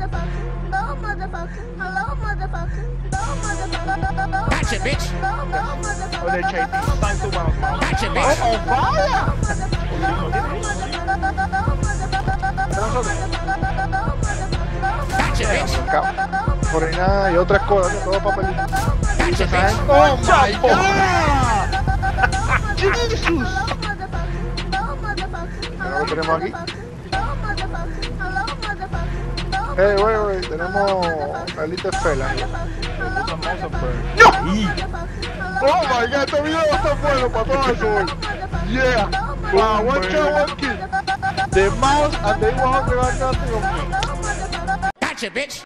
Gotcha, bitch. Olha, JT, sai do mouse, mano. Gotcha, bitch. Oh, vaya! Gotcha, bitch. Por ahí nada y otras cosas, todo papelito. Gotcha, bitch. Oh my god! Jesus. Ya lo tenemos aquí. Hey, wey, tenemos Elite Fela. ¡No! Oh my god, este video va a estar bueno para todo eso, güey. Yeah! Wow, one shot, one kill. The mouse and the 100 are nothing on me. Gotcha, bitch.